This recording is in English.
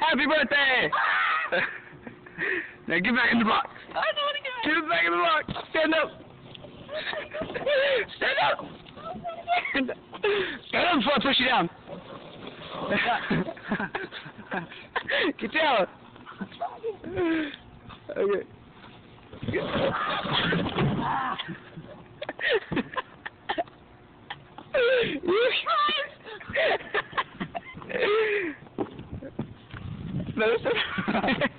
Happy birthday! Now get back in the box. I don't want to get Get back in the box. Stand up. Stand up. Stand up. Stand up before I push you down. Get down. Okay. No,